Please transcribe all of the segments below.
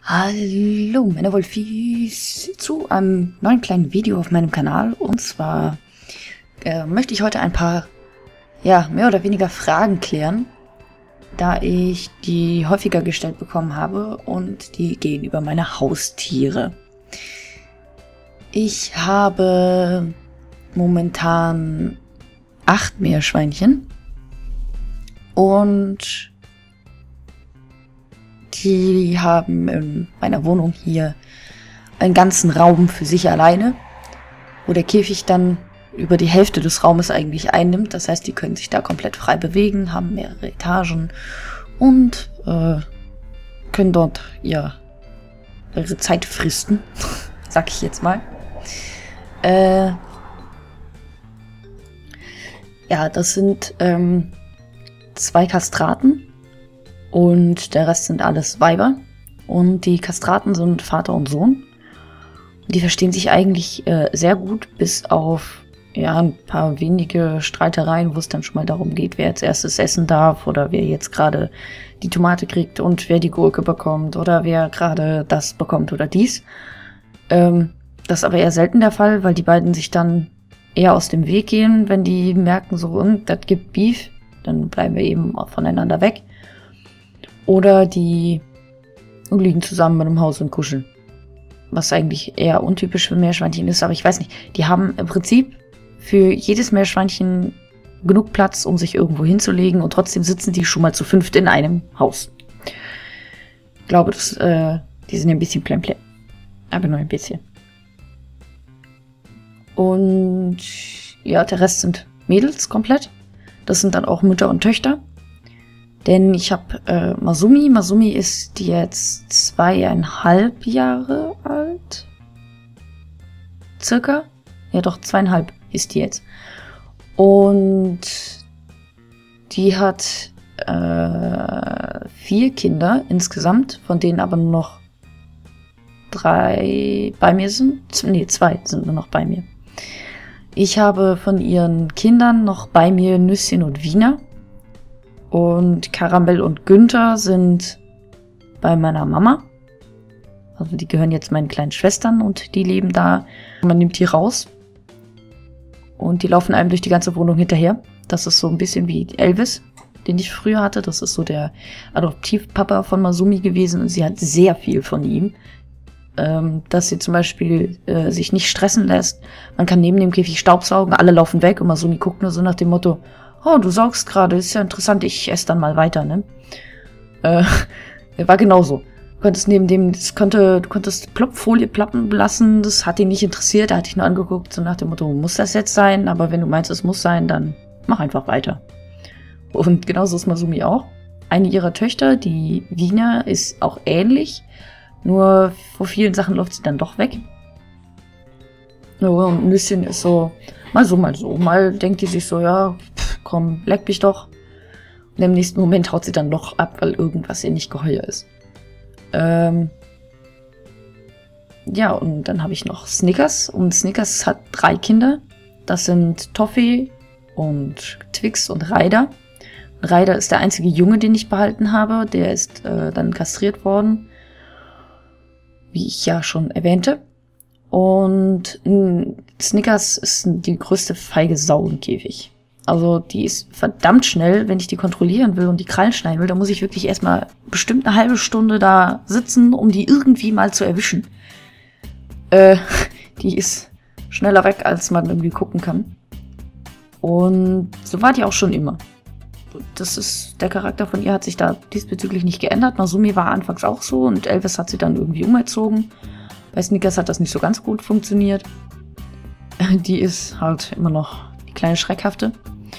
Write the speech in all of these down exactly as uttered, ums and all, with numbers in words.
Hallo meine Wolfies zu einem neuen kleinen Video auf meinem Kanal. Und zwar äh, möchte ich heute ein paar, ja, mehr oder weniger Fragen klären, da ich die häufiger gestellt bekommen habe und die gehen über meine Haustiere. Ich habe momentan acht Meerschweinchen und die haben in meiner Wohnung hier einen ganzen Raum für sich alleine, wo der Käfig dann über die Hälfte des Raumes eigentlich einnimmt. Das heißt, die können sich da komplett frei bewegen, haben mehrere Etagen und äh, können dort ihr, ihre Zeit fristen, sag ich jetzt mal. Äh, ja, das sind ähm, zwei Kastraten. Und der Rest sind alles Weiber. Und die Kastraten sind Vater und Sohn. Die verstehen sich eigentlich äh, sehr gut, bis auf ja, ein paar wenige Streitereien, wo es dann schon mal darum geht, wer als erstes essen darf oder wer jetzt gerade die Tomate kriegt und wer die Gurke bekommt oder wer gerade das bekommt oder dies. Ähm, das ist aber eher selten der Fall, weil die beiden sich dann eher aus dem Weg gehen, wenn die merken, so, das gibt Beef, dann bleiben wir eben voneinander weg. Oder die liegen zusammen in einem Haus und kuscheln. Was eigentlich eher untypisch für Meerschweinchen ist, aber ich weiß nicht. Die haben im Prinzip für jedes Meerschweinchen genug Platz, um sich irgendwo hinzulegen und trotzdem sitzen die schon mal zu fünft in einem Haus. Ich glaube, das, äh, die sind ein bisschen plemplem. Aber nur ein bisschen. Und ja, der Rest sind Mädels komplett. Das sind dann auch Mütter und Töchter. Denn ich habe äh, Masumi. Masumi ist jetzt zweieinhalb Jahre alt. Circa. Ja doch, zweieinhalb ist die jetzt. Und die hat äh, vier Kinder insgesamt, von denen aber nur noch drei bei mir sind. Nee, zwei sind nur noch bei mir. Ich habe von ihren Kindern noch bei mir Nüsschen und Wiener. Und Karamell und Günther sind bei meiner Mama. Also die gehören jetzt meinen kleinen Schwestern und die leben da. Man nimmt die raus. Und die laufen einem durch die ganze Wohnung hinterher. Das ist so ein bisschen wie Elvis, den ich früher hatte. Das ist so der Adoptivpapa von Masumi gewesen. Und sie hat sehr viel von ihm. Ähm, dass sie zum Beispiel äh, sich nicht stressen lässt. Man kann neben dem Käfig Staubsaugen, alle laufen weg. Und Masumi guckt nur so nach dem Motto: Oh, du saugst gerade, ist ja interessant, ich esse dann mal weiter, ne? Äh, war genauso. Du konntest neben dem, das konnte, du konntest Plopfolie plappen lassen, das hat ihn nicht interessiert, er hat dich nur angeguckt, so nach dem Motto, muss das jetzt sein? Aber wenn du meinst, es muss sein, dann mach einfach weiter. Und genauso ist Masumi auch. Eine ihrer Töchter, die Wiener, ist auch ähnlich, nur vor vielen Sachen läuft sie dann doch weg. Ja, und ein bisschen ist so, mal so, mal so. Mal denkt die sich so, ja, pff, komm, leck mich doch. Und im nächsten Moment haut sie dann doch ab, weil irgendwas ihr nicht geheuer ist. Ähm ja, und dann habe ich noch Snickers. Und Snickers hat drei Kinder. Das sind Toffee und Twix und Ryder. Ryder ist der einzige Junge, den ich behalten habe. Der ist äh, dann kastriert worden, wie ich ja schon erwähnte. Und Snickers ist die größte feige Sau im Käfig. Also die ist verdammt schnell, wenn ich die kontrollieren will und die Krallen schneiden will. Da muss ich wirklich erstmal bestimmt eine halbe Stunde da sitzen, um die irgendwie mal zu erwischen. Äh, die ist schneller weg, als man irgendwie gucken kann. Und so war die auch schon immer. Das ist, der Charakter von ihr hat sich da diesbezüglich nicht geändert. Masumi war anfangs auch so und Elvis hat sie dann irgendwie umerzogen. Bei Snickers hat das nicht so ganz gut funktioniert. Die ist halt immer noch die kleine Schreckhafte.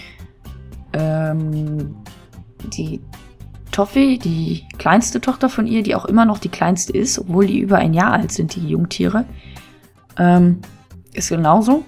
Ähm, die Toffee, die kleinste Tochter von ihr, die auch immer noch die kleinste ist, obwohl die über ein Jahr alt sind, die Jungtiere, ähm, ist genauso.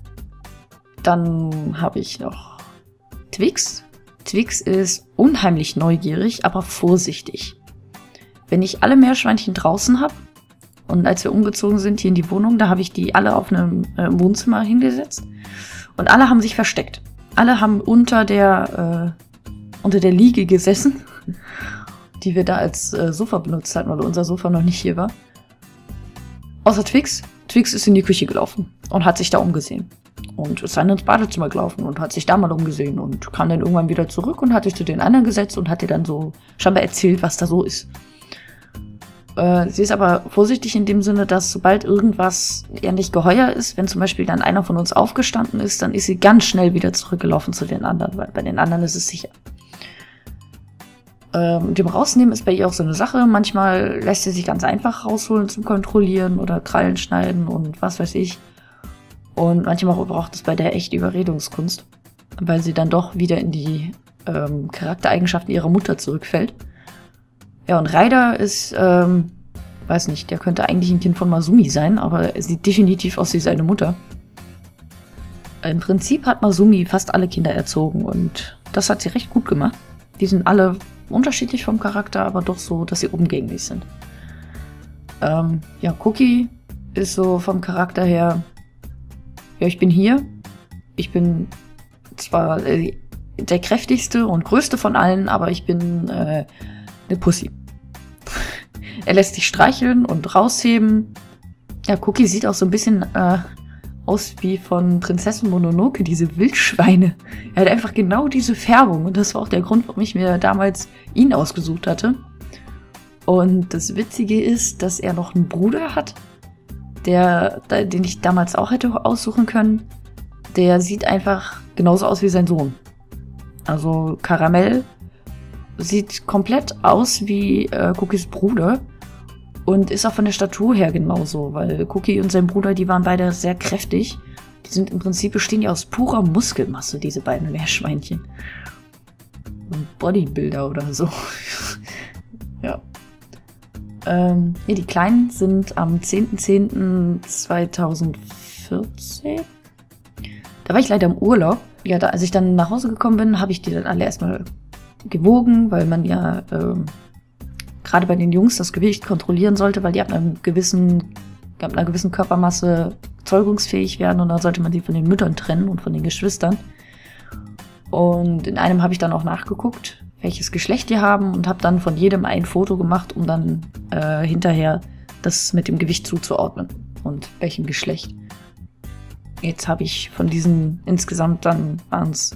Dann habe ich noch Twix. Twix ist unheimlich neugierig, aber vorsichtig. Wenn ich alle Meerschweinchen draußen habe, und als wir umgezogen sind hier in die Wohnung, da habe ich die alle auf einem äh, Wohnzimmer hingesetzt. Und alle haben sich versteckt. Alle haben unter der, äh, unter der Liege gesessen die wir da als äh, Sofa benutzt hatten, weil unser Sofa noch nicht hier war. Außer Twix. Twix ist in die Küche gelaufen und hat sich da umgesehen. Und ist dann ins Badezimmer gelaufen und hat sich da mal umgesehen und kam dann irgendwann wieder zurück und hat sich zu den anderen gesetzt und hat dir dann so scheinbar erzählt, was da so ist. Äh, sie ist aber vorsichtig in dem Sinne, dass sobald irgendwas ja nicht geheuer ist, wenn zum Beispiel dann einer von uns aufgestanden ist, dann ist sie ganz schnell wieder zurückgelaufen zu den anderen, weil bei den anderen ist es sicher. Ähm, dem Rausnehmen ist bei ihr auch so eine Sache. Manchmal lässt sie sich ganz einfach rausholen zum Kontrollieren oder Krallen schneiden und was weiß ich. Und manchmal braucht es bei der echt Überredungskunst, weil sie dann doch wieder in die ähm, Charaktereigenschaften ihrer Mutter zurückfällt. Ja, und Ryder ist, ähm, weiß nicht, der könnte eigentlich ein Kind von Masumi sein, aber er sieht definitiv aus wie seine Mutter. Im Prinzip hat Masumi fast alle Kinder erzogen und das hat sie recht gut gemacht. Die sind alle unterschiedlich vom Charakter, aber doch so, dass sie umgänglich sind. Ähm, ja, Cookie ist so vom Charakter her, ja, ich bin hier. Ich bin zwar äh, der kräftigste und größte von allen, aber ich bin äh, eine Pussy. Er lässt sich streicheln und rausheben. Ja, Cookie sieht auch so ein bisschen äh, aus wie von Prinzessin Mononoke, diese Wildschweine. Er hat einfach genau diese Färbung und das war auch der Grund, warum ich mir damals ihn ausgesucht hatte. Und das Witzige ist, dass er noch einen Bruder hat, der, den ich damals auch hätte aussuchen können. Der sieht einfach genauso aus wie sein Sohn. Also Karamell sieht komplett aus wie äh, Cookies Bruder und ist auch von der Statur her genauso, weil Cookie und sein Bruder, die waren beide sehr kräftig. Die sind im Prinzip, bestehen ja aus purer Muskelmasse, diese beiden Meerschweinchen. Und Bodybuilder oder so. Ja. Ähm, ja, die Kleinen sind am zehnten zehnten zweitausendvierzehn. Da war ich leider im Urlaub. Ja, da, als ich dann nach Hause gekommen bin, habe ich die dann alle erstmal gewogen, weil man ja ähm, gerade bei den Jungs das Gewicht kontrollieren sollte, weil die ab einem gewissen, ab einer gewissen Körpermasse zeugungsfähig werden und dann sollte man sie von den Müttern trennen und von den Geschwistern. Und in einem habe ich dann auch nachgeguckt, welches Geschlecht die haben und habe dann von jedem ein Foto gemacht, um dann äh, hinterher das mit dem Gewicht zuzuordnen und welchem Geschlecht. Jetzt habe ich von diesen insgesamt dann waren es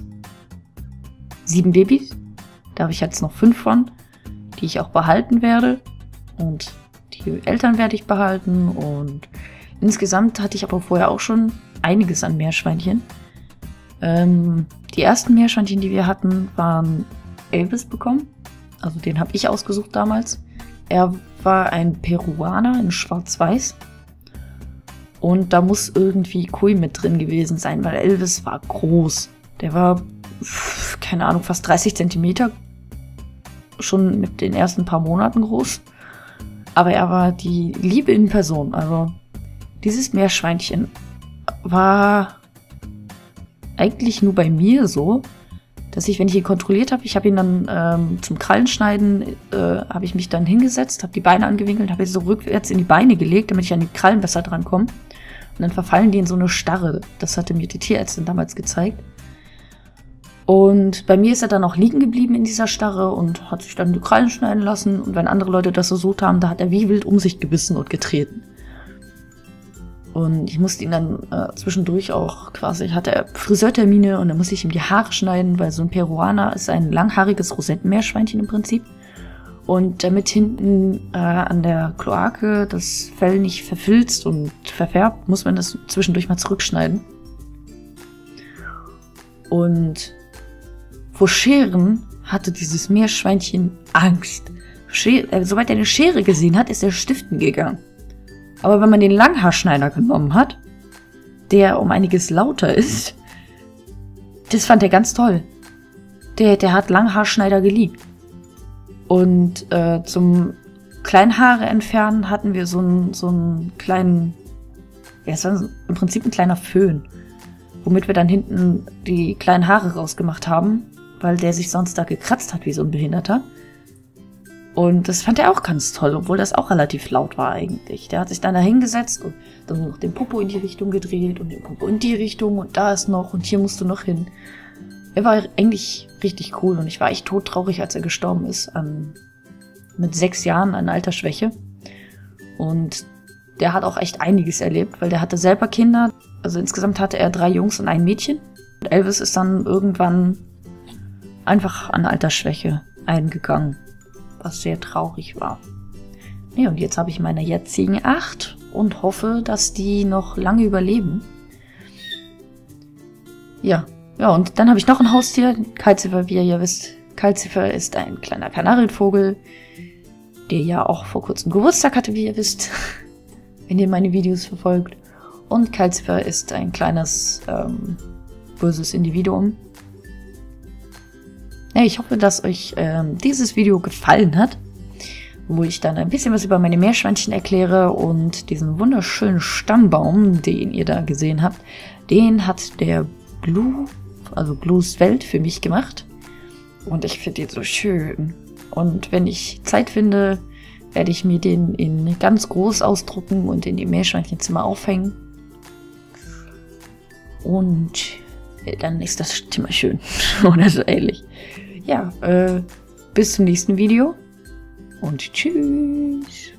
sieben Babys. Da habe ich jetzt noch fünf von, die ich auch behalten werde. Und die Eltern werde ich behalten. Und insgesamt hatte ich aber vorher auch schon einiges an Meerschweinchen. Ähm, die ersten Meerschweinchen, die wir hatten, waren Elvis bekommen. Also den habe ich ausgesucht damals. Er war ein Peruaner in Schwarz-Weiß. Und da muss irgendwie Kui mit drin gewesen sein, weil Elvis war groß. Der war, keine Ahnung, fast dreißig Zentimeter. Schon mit den ersten paar Monaten groß. Aber er war die Liebe in Person. Also dieses Meerschweinchen war eigentlich nur bei mir so, dass ich, wenn ich ihn kontrolliert habe, ich habe ihn dann ähm, zum Krallenschneiden, äh, habe ich mich dann hingesetzt, habe die Beine angewinkelt, habe jetzt so rückwärts in die Beine gelegt, damit ich an die Krallen besser drankomme. Und dann verfallen die in so eine Starre. Das hatte mir die Tierärztin damals gezeigt. Und bei mir ist er dann auch liegen geblieben in dieser Starre und hat sich dann die Krallen schneiden lassen. Und wenn andere Leute das versucht haben, da hat er wie wild um sich gebissen und getreten. Und ich musste ihn dann äh, zwischendurch auch quasi, hatte er Friseurtermine und dann musste ich ihm die Haare schneiden, weil so ein Peruaner ist ein langhaariges Rosettenmeerschweinchen im Prinzip. Und damit hinten äh, an der Kloake das Fell nicht verfilzt und verfärbt, muss man das zwischendurch mal zurückschneiden. Und vor Scheren hatte dieses Meerschweinchen Angst. Schere, äh, sobald er eine Schere gesehen hat, ist er stiften gegangen. Aber wenn man den Langhaarschneider genommen hat, der um einiges lauter ist, das fand er ganz toll. Der, der hat Langhaarschneider geliebt. Und äh, zum Kleinhaare entfernen hatten wir so einen, so einen kleinen, ja, es war im Prinzip ein kleiner Föhn, womit wir dann hinten die kleinen Haare rausgemacht haben, weil der sich sonst da gekratzt hat wie so ein Behinderter. Und das fand er auch ganz toll, obwohl das auch relativ laut war eigentlich. Der hat sich dann da hingesetzt und dann noch den Popo in die Richtung gedreht und den Popo in die Richtung und da ist noch und hier musst du noch hin. Er war eigentlich richtig cool und ich war echt todtraurig, als er gestorben ist an mit sechs Jahren an Altersschwäche. Und der hat auch echt einiges erlebt, weil der hatte selber Kinder. Also insgesamt hatte er drei Jungs und ein Mädchen. Und Elvis ist dann irgendwann einfach an Altersschwäche eingegangen, was sehr traurig war. Ja, und jetzt habe ich meine jetzigen acht und hoffe, dass die noch lange überleben. Ja, ja, und dann habe ich noch ein Haustier, Kalzifer, wie ihr ja wisst. Kalzifer ist ein kleiner Kanarienvogel, der ja auch vor kurzem Geburtstag hatte, wie ihr wisst, wenn ihr meine Videos verfolgt. Und Kalzifer ist ein kleines, ähm, böses Individuum. Ja, ich hoffe, dass euch ähm, dieses Video gefallen hat, wo ich dann ein bisschen was über meine Meerschweinchen erkläre und diesen wunderschönen Stammbaum, den ihr da gesehen habt, den hat der Blue, also Blues Welt für mich gemacht. Und ich finde den so schön. Und wenn ich Zeit finde, werde ich mir den in ganz groß ausdrucken und in die Meerschweinchenzimmer aufhängen. Und dann ist das Zimmer schön. Oder so ähnlich. Ja, äh, bis zum nächsten Video. Und tschüss.